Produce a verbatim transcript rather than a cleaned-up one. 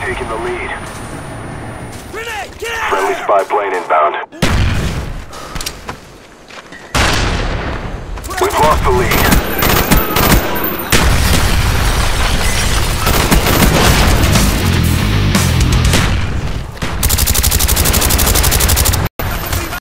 taking the lead. Grenade! Get out! Friendly spy plane inbound. We've lost the lead.